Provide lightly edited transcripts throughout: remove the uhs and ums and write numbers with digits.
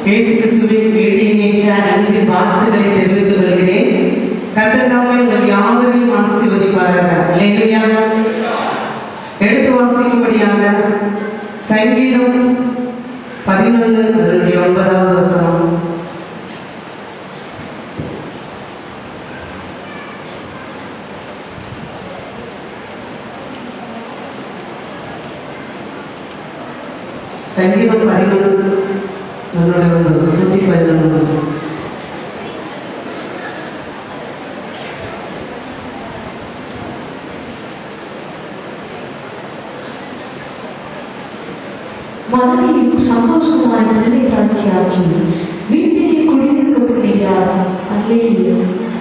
இயேசு கிறிஸ்துவின் ஏற்ற அன்பின் வாழ்த்துக்களை தெரிவித்துக் கொள்கிறேன். கர்த்தர் தாமே உங்கள் யாவரையும் ஆசீர்வதிப்பாராக. அல்லேலூயா. எடுத்து வாசிக்கும்படியாக சங்கீதம் 11 அதனுடைய 9வது வசனம். சங்கீதம் 11 111. மனதில் சந்தோஷமான பிள்ளை தாட்சியாக்கி வீட்டிலே குடியிருக்கப்படுகிறார். அல்லேலூயா.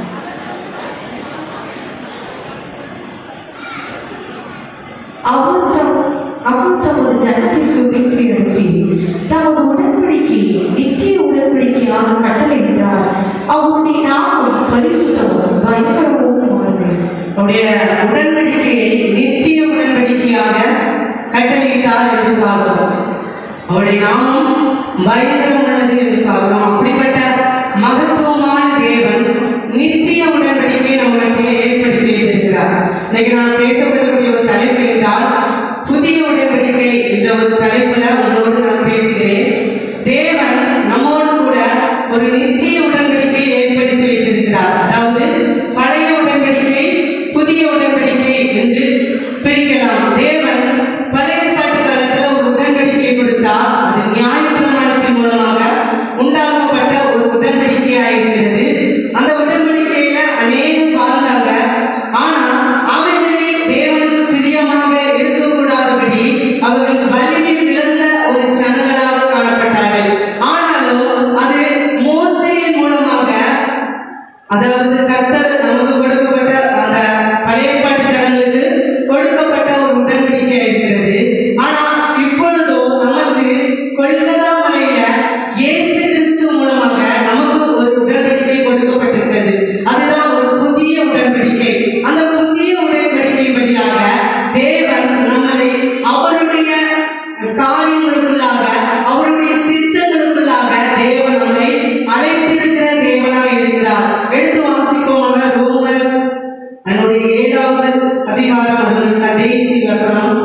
அவர் தமது ஜனத்திற்கு மீட்பை அனுப்பி தமது உடன்படிக்கை நித்திய உடன்படிக்கையாக கட்டளையிட்டார். அவருடைய நாமம் பரிசுத்தமும் பயங்கரமுமானது. அவருடைய உடன்படிக்கையை நித்திய உடன்படிக்கையாக கட்டளையிட்டார் என்று பார்க்கிறோம். அவருடைய நாமம் பயங்கரம் உள்ளது என்று பார்க்கிறோம். அப்படிப்பட்ட மகத்துவமான தேவன் நித்திய உடன்படிக்கையை நம்மிடத்தில் ஏற்படுத்தி வைத்திருக்கிறார். இன்னைக்கு நான் பேசப்படக்கூடிய ஒரு தலைப்பு என்றால் புதிய உடன்படிக்கை என்ற ஒரு தலைப்புல உங்களோடு நான் பேசுகிறேன். தேவன் நம்மோடு கூட ஒரு நித்திய உடன்படிக்கையை ஏற்படுத்தி வைத்திருக்கிறார். அதாவது பழைய உடன்படிக்கை புதிய உடன்படிக்கை என்று பிரிக்கலாம். தேவன் பழைய பாட்டு காலத்துல ஒரு உடன்படிக்கை கொடுத்தார். அது நியாயப்பிரமாணத்தின் மூலமாக உண்டாக்கப்பட்ட ஒரு உடன்படிக்கையா இருக்கிறது. அந்த உடன்படிக்கையில அநேகம் வாழ்ந்தாங்க. ஆனா அவர்களே தேவனுக்கு பிரியமாக இருக்கக்கூடாதபடி அவர்கள் வலிமை இழந்த ஒரு ஜனங்களாக காணப்பட்டார்கள். ஆனாலும் அது மோசேயின் மூலமாக, அதாவது கர்த்தர் நமக்கு கொடுக்கப்பட்ட அந்த பழைய பாட்டு ஜனங்களுக்கு கொடுக்கப்பட்ட ஒரு உடன்படிக்கை இருக்கிறது. ஆனா இப்பொழுதோ நமக்கு கொல்கத்தா மலையில இயேசு கிறிஸ்து மூலமாக நமக்கு ஒரு உடன்படிக்கை கொடுக்கப்பட்டிருக்கிறது. அதுதான் ஒரு புதிய உடன்படிக்கை. அந்த புதிய உடன்படிக்கை வழியாக தேவன் நம்மளை அவருடைய காரியங்களுக்குள்ளாக, அவருடைய சித்தங்களுக்குள்ளாக தேவன் நம்மை அழைத்திருக்கிற தேவனாக இருக்கிறார். எடுத்து வாசிப்போமாக ரோமர் அதனுடைய 7வது அதிகாரம் அதனுடைய கடைசி வசனம்.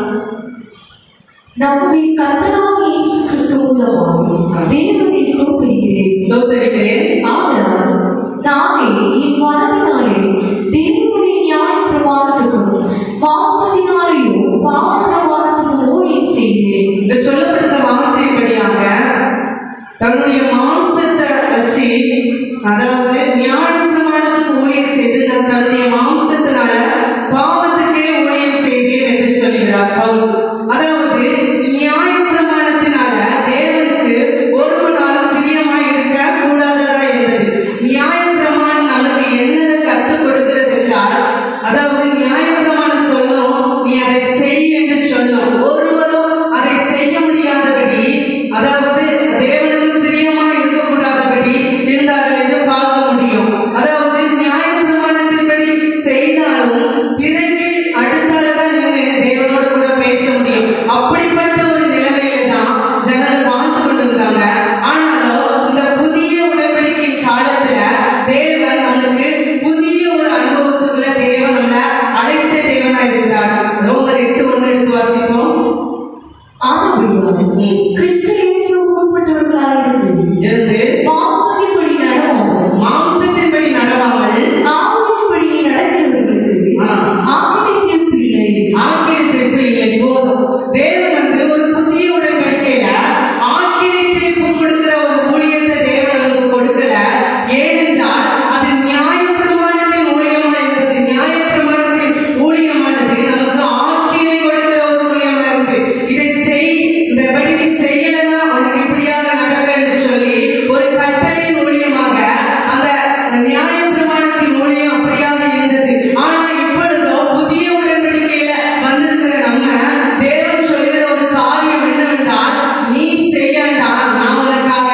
நம்முடைய கர்த்தராகிய இயேசு கிறிஸ்து மூலமாக தேவனை ஸ்தோத்திரிக்கிறேன். ஆனால் நானே என் மனதினாலே தேவனுடைய நியாய பிரமாணத்துக்கும் மாம்சத்தினாலேயும் பாவ பிரமாணத்துக்கும் ஊழியம் செய்கிறேன். இந்த சொல்லப்பட்ட வார்த்தைப்படியாக தன்னுடைய மாம்சத்தை வச்சு, அதாவது நியாய பிரமாணத்துக்கு ஊழியம் செய்து தன்னுடைய மாம்சத்தினால பாவத்துக்கே ஊழியம் செய்தேன் என்று சொல்கிறார் பவுல். அதாவது நியாய பிரமாணத்தினால தேவனுக்கு ஒருவனாலும் பிரியமாய் இருக்க கூடாததா இருந்தது. நியாய பிரமாணம் நமக்கு என்னதை கற்றுக் கொடுக்கிறது என்றால், அதாவது நியாய பிரமாணம் சொல்லும், நீ அதை செய் என்று சொல்லும். ஒருவரும் அதை செய்ய முடியாதபடி, அதாவது தேவனுக்கு பிரியமாய் இருக்கக்கூடாதபடி இருந்தார்கள் என்று பார்க்க முடியும். அதாவது நியாய பிரமாணத்தின்படி செய்தாலும் திரைக்கு அடுத்தால்தான் தேவனோடு கூட பேச முடியும். அப்படிப்பட்ட ஒரு நிலைமையில தான் ஜனங்கள் வாழ்ந்து கொண்டிருந்தாங்க. ஆனாலும் இந்த புதிய உடன்படிக்கை காலத்துல தேவன் நம்மளுக்கு புதிய ஒரு அனுபவத்துக்குள்ள தேவன் நம்மளை அழைத்த தேவனா இருக்கிறார். ரோமர் 8:1 எடுத்து வாசிப்போம். ஆனபடியால் கிறிஸ்து இயேசுவுக்கு உட்பட்டவர்களாயிருந்து மாம்சத்தின்படி நடவாமல் ஆவியின்படி நடக்கிறவர்களுக்கு ஆக்கினை தீர்ப்பு இல்லை. போதும். தேவன் ஒரு புதிய உடன்படிக்கையில ஆக்கினை தீர்ப்பு கொடுக்கிற ஒரு ஊழியத்தை தேவன் நமக்கு கொடுக்கல. ஏனென்றால் அது நியாய பிரமாணத்தின் ஊழியமா இருந்தது. நியாய பிரமாணத்தின் ஊழியமானது நமக்கு ஆக்கினை கொடுக்கிற ஒரு ஊழியமா இருந்தது. இதை செய், இந்த படி நீ செய்யலன்னா உனக்கு இப்படியாக நடக்க என்று சொல்லி ஒரு கட்டளையின் ஊழியமாக அந்த நியாய பிரமாணத்தின் ஊழியம் அப்படியாக இருந்தது. ஆனா இப்பொழுதோ புதிய உடன்படிக்கையில வந்திருக்கிற நம்ம தேவன் சொல்கிற ஒரு காரியம் என்னவென்றால், நீ செய்யண்டா, நான் உனக்காக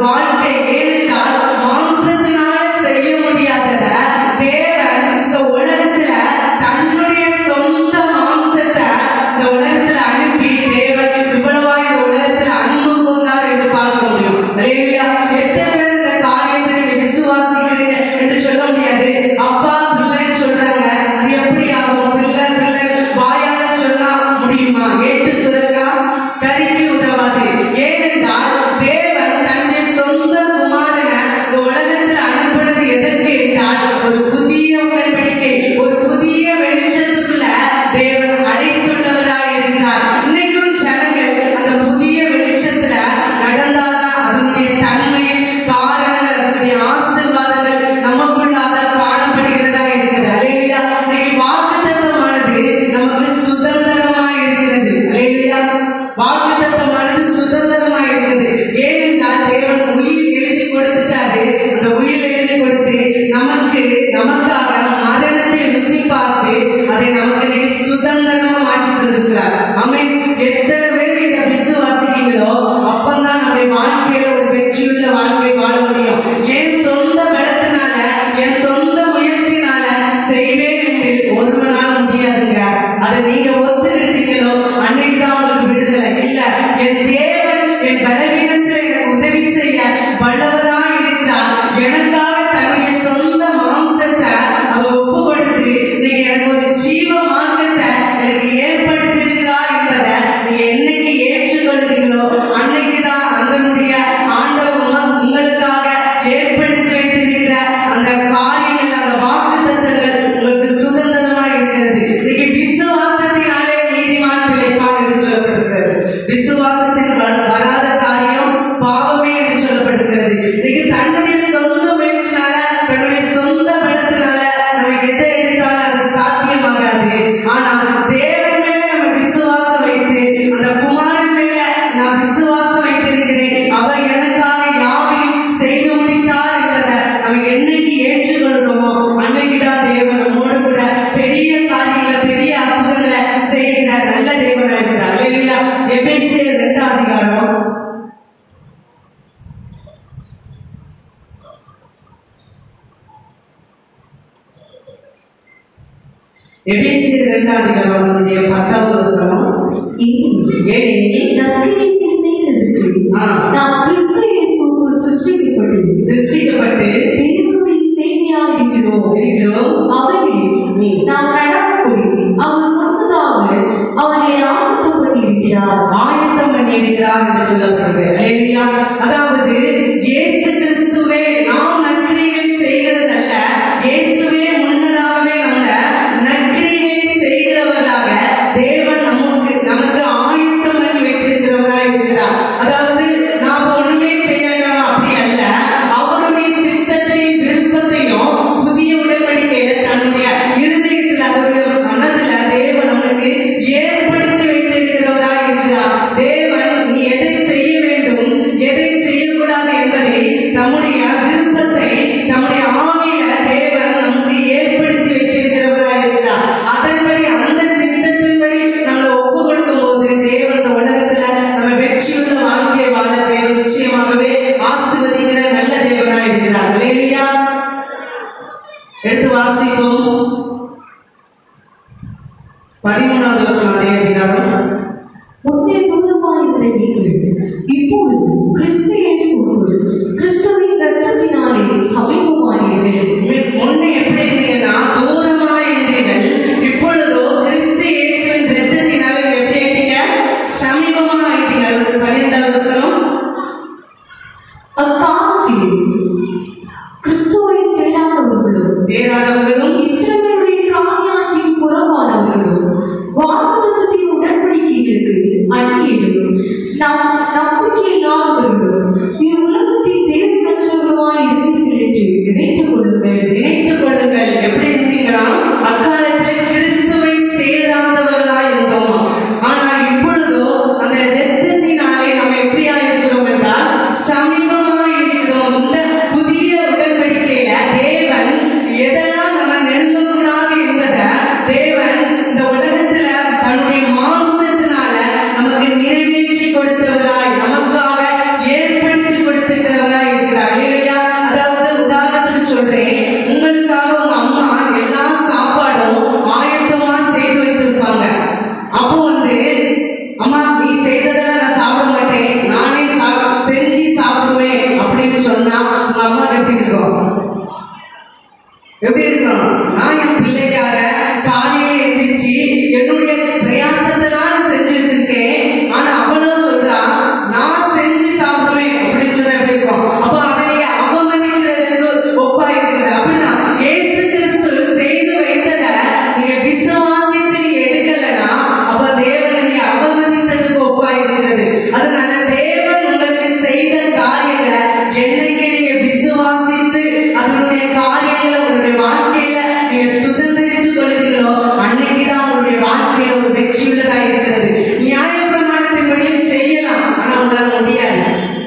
வாழ்க்கை. ஏனென்றால் மாம்சத்தினால செய்ய முடியாதத தேவன் இந்த உலகத்துல தன்னுடைய சொந்த மாம்சத்தை இந்த உலகத்துல அனுப்பி தேவன் இவ்வளவா இந்த உலகத்துல அன்பு கொண்டார் என்று பார்க்க முடியும். அல்லேலூயா. எத்தனை பேர் இந்த காரியத்தை நீங்க விசுவாசிக்கிறீங்க என்று சொல்ல முடியாது. அப்பா பிள்ளைன்னு சொல்றாங்க, அது எப்படி ஆகும்? பிள்ளை பிள்ளை வாயால சொன்னா முடியுமா? ஏட்டு சுரக்கா கறிக்கு உதவாது. ஏனென்றால் தேவன் தன்னுடைய சொந்த குமாரனை இந்த உலகத்தில் அனுப்புனது எதற்கு என்றால் ஒரு புதிய உடன்படிக்கை, ஒரு புதிய வெளிச்சத்துக்குள்ள தேவன் அழைத்துள்ளவராக இருக்கிறார். இன்னைக்கும் ஜனங்கள் அந்த புதிய வெளிச்சத்துல நடந்தாதான் அதனுடைய தன்மையின் காரணங்கள், அதனுடைய ஆசீர்வாதங்கள் நமக்குள்ளாக காணப்படுகிறதா இருக்கிறது. அல்லேலூயா. இன்னைக்கு வாக்குத்தத்தமானது நமக்கு சுதந்திரமாக இருக்கிறது. அல்லேலூயா. வாக்குத்தத்தமானது சுதந்திரமாக இருக்கிறது. ஏனென்றால் தேவன் உயிர் எழுதி கொடுத்துட்டாரு. அந்த உயிர் எழுதி கொடுத்து நமக்காக மரணத்தை ருசி பார்த்து அதை நமக்கு இன்னைக்கு சுதந்திரமா மாற்றி தந்திருக்கிறார். ஆமென். எத்தனை பேர் இதை விசுவாசிக்கிறீங்களோ அப்பந்தான் நம்முடைய வாழ்க்கையில ஒரு வெற்றியுள்ள வாழ்க்கை வாழ முடியும். என் சொந்த பலத்தினால, என் சொந்த முயற்சினால செய்வேன் என்று ஒருவனால முடியாதுங்க. அதை நீங்க ஒத்துக்கிட்டீங்களோ அன்னைக்குதான் உங்களுக்கு விடுதலை. இல்ல, என் தேவன் என் பலவீனத்தில் எனக்கு உதவி செய்ய வல்லவராக இருக்கிறார். எனக்காக தன்னுடைய சொந்த மாம்சத்தை அவர் ஒப்பு கொடுத்து இன்னைக்கு எனக்கு ஒரு ஜீவ மார்க்கத்தை எனக்கு ஏற்படுத்தி இருக்கிறார் என்பதை நீங்க என்னைக்கு ஏற்றுக்கொள்ளுறீங்களோ அன்னைக்குதான் அதனுடைய ஆண்டவர் உங்களுக்காக ஏற்படுத்தி வைத்திருக்கிற அந்த காரியங்கள், அந்த வாக்குத்தத்தங்கள் உங்களுக்கு சுதந்திரமா இருக்கிறது. இன்னைக்கு விசுவாசத்தினாலே நீதிமான் பிழைப்பான் என்று சொல்லப்படுகிறது. விசுவாசத்தின் வராத காரியம் பாவமே என்று சொல்லப்படுகிறது. இன்னைக்கு தன்னுடைய சொந்த முயற்சினால, தன்னுடைய சொந்த பலத்தினால நமக்கு எதை எடுத்தாலும் அது சாத்தியமாகாது. ஆனால் தேவன் மேல நம்ம விசுவாசம் வைத்து, அந்த குமாரன் மேல நான் விசுவாசம் வைத்திருக்கிறேன், அவர் எனக்காக யாவையும் செய்து முடித்தார் என்பதை நம்ம என்னைக்கு ஏற்றுக்கொள்கிறோமோ அன்னைக்குதான் தேவன் நம்மோடு கூட பெரிய காரியங்களை, பெரிய அற்புதங்களை செய்கிற நல்ல தேவனாக இருக்கிறார். அல்லேலூயா. எபேசியர் 2ஆம் அதிகாரம் 10வது வசனம். ஏனெனில் நற்கிரியை செய்வதற்கு நாம் கிறிஸ்து இயேசுவுக்குள் சிருஷ்டிக்கப்பட்டு தேவனுடைய செய்தியாக இருக்கிறோம். அவரில் நாம் நடக்கும்படி அவர் முன்னதாக அவரை ஆயத்தம் பண்ணியிருக்கிறார் என்று சொல்லப்படுகிறது. அல்லேலூயா. அதாவது இயேசு கிறிஸ்துவே நாம் நற்கிரியை செய்கிறதல்ல, இயேசுவே முன்னதாகவே நம்மள நற்கிரியை செய்கிறவர்களாக தேவன் நமக்கு ஆயத்தம் பண்ணி வைத்திருக்கிறவராக இருக்கிறார். அதாவது நாம் ஒண்ணுமே செய்ய வேண்டாம் அப்படி அல்ல, அவருடைய சித்தத்தையும் விருப்பத்தையும் புதிய உடன்படிக்கையில தன்னுடைய இருதயத்தில், அவருடைய மனதுல தேவன் நமக்கு ஏற்படுத்தி வைத்திருக்கிறவராக இருக்கிறார். தேவன் நீ எதை செய்ய வேண்டும், எதை செய்யக்கூடாது என்பதை தம்முடைய விருப்பத்தை தம்முடைய ஆவியில தேவன் நமக்கு ஏற்படுத்தி வைத்திருக்கிறவராக இருக்கிறார். அதன்படி அந்த சித்தத்தின்படி நம்மளை ஒப்பு கொடுக்கும் போது தேவன் இந்த உலகத்துல நம்ம வெற்றியுள்ள வாழ்க்கையை வாழ தேவன் நிச்சயமாகவே ஆசீர்வதிக்கிற நல்ல தேவனாக இருக்கிறார். அல்லேலூயா. எடுத்து வாசிப்போம். 13வது வசனம் அதே அதிகாரம். முன்னே தூரமாயிருந்த நீங்கள் இப்பொழுது கிறிஸ்து இயேசுவுக்குள் கிறிஸ்துவின் இரத்தத்தினாலே சமீபமானீர்கள். முன்னே எப்படி இருந்தீங்கன்னா தூரமாயிருந்தீர்கள், இப்பொழுதோ கிறிஸ்து இயேசுவின் இரத்தத்தினாலே எப்படி ஆயிட்டீங்க? சமீபமா ஆயிட்டீங்க. 12வது வசனம். அக்காலத்திலே கிறிஸ்துவை சேராதவர்களும் இஸ்ரவேலுடைய காணியாட்சிக்கு புறம்பானவர்களும் வாக்குத்தத்தத்தின் உடன்படிக்கைகளுக்கு அந்நியரும் நம்பிக்கை இல்லாதவர்களும் இவ்வுலகத்தில் தேவையற்றவர்களுமாய் இருந்தீர்கள் என்று நினைத்துக் கொள்ளுங்கள். எப்படி இருந்தீங்கன்னா அக்காலத்தில் கிறிஸ்துவை சேராதவர்களாய் இருந்தோம். ஆனால் இப்பொழுதோ அந்த இரத்தத்தினாலே நம்ம எப்படியா இருக்கிறோம் என்றால் சமீபமாய் இருக்கிறோம். இந்த புதிய உடன்படிக்கையில தேவன் எதெல்லாம் நம்ம நெருங்கக்கூடாது என்பதை தேவன் இந்த உலகத்துல தன்னுடைய மாம்சத்தினால நமக்கு நிறைவேற்றி கொடுத்தவராய், நமக்காக ஏற்படுத்தி சொன்னா உங்க அம்மாவுக்கு எப்படி இருக்கும்? எப்படி இருக்கும்? நான் என் பிள்ளைக்காக காலையில எந்திரிச்சு என்னுடைய பிரயாசத்தெல்லாம் செஞ்சு வச்சிருக்கேன், ஆனா அவளும் சொல்றா நான் செஞ்சு சாப்பிடுவேன் அப்படின்னு சொன்னா எப்படி இருக்கும்? அப்ப அதை நீங்க அவமதிக்கிறதுக்கு ஒப்பா இருக்குது. அப்படிதான் இயேசு கிறிஸ்து செய்து வைத்ததை நீங்க விசுவாசித்து நீங்க எடுக்கலன்னா அப்ப தேவனை நீங்க அவமதித்ததுக்கு ஒப்பா இருக்கிறது. அதனால தேவன் உங்களுக்கு செய்த காரியங்களை என்னைக்கு நீங்க விசுவாசித்து அதனுடைய காரியங்களை உங்களுடைய வாழ்க்கையில நீங்க சுதந்திரித்துக் கொள்ளுகிறீங்களோ அன்னைக்குதான் உங்களுடைய வாழ்க்கையில ஒரு வெற்றி உள்ளதா இருக்கிறது. நியாயப்பிரமாணத்தின்படியும் செய்யலாம், ஆனா உங்களால முடியாது.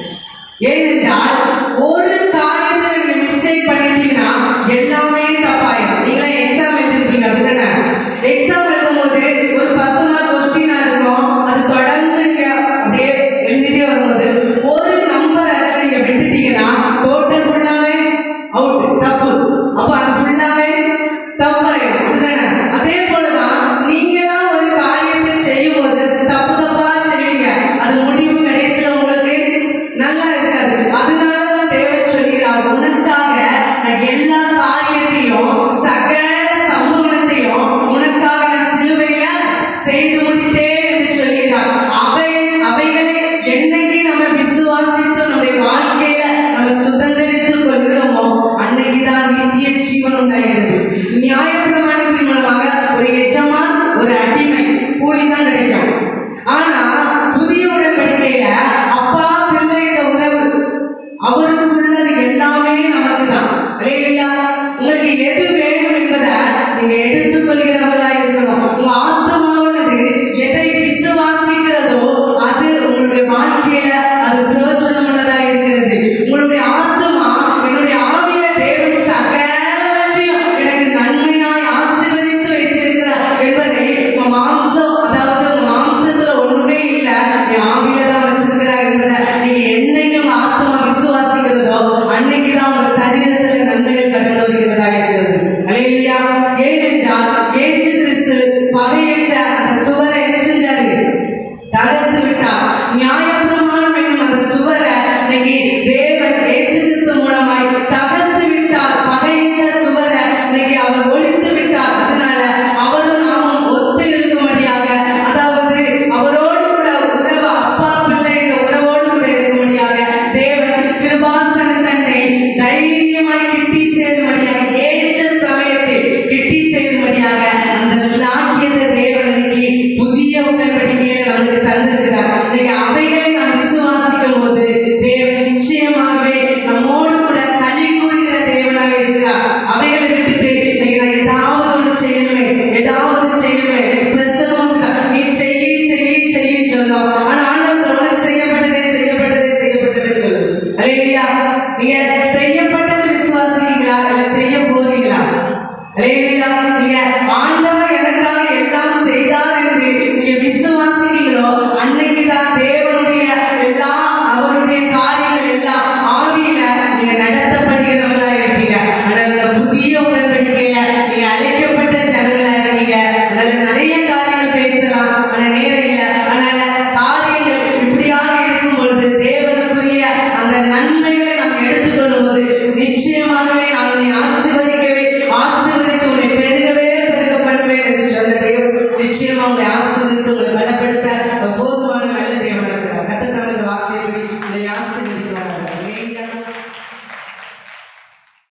ஏனென்றால் ஒரு காரியத்தை நீங்க மிஸ்டேக் பண்ணிட்டீங்கன்னா எல்லாமே தப்பாயிடும். நீங்களா எக்ஸாம் எழுதிருக்கீங்க அப்படிதானே? எக்ஸாம் எழுதும் போது ஒரு 10 மார்க் கொஸ்டினா இருக்கும், அது தொடர்ந்து நீங்க அப்படியே எழுதிட்டே வரும்போது ஒரு நம்பர் அதில் நீங்க விட்டுட்டீங்கன்னா டோட்டல் ஃபுல்லாவே அவுட், தப்பு. அப்ப அது ஃபுல்லாவே தப்பாயிடும், அப்படிதானே? அதே போலதான் நீங்களா ஒரு காரியத்தை செய்யும் போது தப்பு தப்பா செய்வீங்க, அது முடிவு கடைசியில உங்களுக்கு நல்லா இருக்காது. அதனாலதான் தேவன் சொல்கிறார், உனக்காக நான் எல்லா காரியத்தையும் சகல சம்பவத்தையும் உனக்காக நான் சிலுவையில செய்து முடித்தேன் என்று சொல்கிறார். அவைகளை என்னைக்கு நம்ம விசுவாசித்து நம்முடைய வாழ்க்கையில நம்ம சுதந்திரித்துக் கொள்கிறோமோ அன்னைக்குதான் நித்திய ஜீவன் உண்டாகிறது. நியாயப்பிரமாணத்தின் மூலமாக ஒரு எஜமான் ஒரு அடிமை கூலிதான் கிடைக்கும். ஆனா புதிய உடன்படிக்கையில அப்பா பிள்ளை என்ற உறவு அவருக்குள்ளது எல்லாமே நமக்கு தான். இல்லையா? உங்களுக்கு எது வேணும் என்பதை நீங்க எடுத்துக்கொள்கிறவர்களா இருக்கணும். உங்க ஆத்மாவானது எதை விசுவாசிக்கிறதோ அது உங்களுடைய வாழ்க்கையில அது பிரயோஜனம் உள்ளதா இருக்கிறது. உங்களுடைய ஆத்மா என்னுடைய ஆவியில தேவன் சகலவற்றையும் எனக்கு நன்மையாய் ஆசீர்வதித்து வைத்திருக்கிறார் என்பதை உங்க மாம்சம், அதாவது உங்க மாம்சத்துல ஒண்ணுமே இல்ல, என் ஆவியில தான் வச்சிருக்கிறார் என்பதை நீங்க என்னைக்கும் ஆத்மா விசுவாசிக்கிறதோ அன்னைக்குதான் உங்க சரீரத்துல நன்மைகள் கடந்து வருகிறதா இருக்கிறது. அல்லேலூயா. ஏனென்றால் இயேசு கிறிஸ்து பகையிட்ட அந்த சுவரை என்ன செஞ்சாரு? தகர்த்து விட்டார். நியாயப்பிரமாணம் என்னும் அந்த சுவரை இன்னைக்கு தேவன் இயேசு கிறிஸ்து மூலமாய் தகர்த்து விட்டார். பகையிட்ட சுவரை இன்னைக்கு அவர் ஒழித்து விட்டார். அதனால அவரும் நாமும் ஒத்து இருக்கும்படியாக, அதாவது அவரோடு கூட உறவு அப்பா பிள்ளை என்ற உறவோடு கூட இருக்கும்படியாக தேவன் கிருபாசன தன்னை தைரியமாய் கிட்டி சேரும்படியாக, ஏற்ற சமயத்தில் கிட்டி சேரும்படியாக அந்த ஸ்லாக்கியத்தை தேவன் இன்னைக்கு புதிய உடன்படிக்கையில நமக்கு தந்திருக்கிறார். இன்னைக்கு அவைகளை நாம் விசுவாசிக்கும் போது தேவன் நிச்சயமாகவே நம்மோடு கூட களி கூறுகிற தேவனாக இருக்கிறார். அவைகளை விட்டுட்டு இன்னைக்கு நான் ஏதாவது ஒன்று செய்யணுமே, ஏதாவது செய்யணுமே, பிரசவம் நீ செய்ய சொன்னோம். ஆனா ஆண்டவர் சொல்ல செய்யப்பட்டதே செய்யப்பட்டதே செய்யப்பட்டதே சொல்லுது. அல்லேலூயா. நீங்க செய்யப்பட்டது விசுவாசிக்கிறீங்களா இல்ல செய்ய போறீங்களா? அல்லேலூயா. நீங்க ஆண்டவர் எனக்காக எல்லாம் செய்தார் என்று நீங்க விசுவாசிக்கிறீங்களோ அன்னைக்குதான் தேவனுடைய எல்லா அவருடைய காரியங்கள் எல்லாம் ஆவியில நீங்க நடத்தப்படுகிறவர்களா இருக்கீங்க. அதனால இந்த புதிய உடன்படிக்கையில நீங்க அழைக்கப்பட்ட ஜனங்களா இருக்கீங்க. அதனால நிறைய காரியங்கள் பேசலாம், ஆனா நேரம் இல்லை. அதனால காரியங்கள் இப்படியாக இருக்கும் பொழுது தேவனுக்குரிய அந்த நன்மைகளை நாம் எடுத்துக்கொள்ளும் போது நிச்சயமாகவே நாம்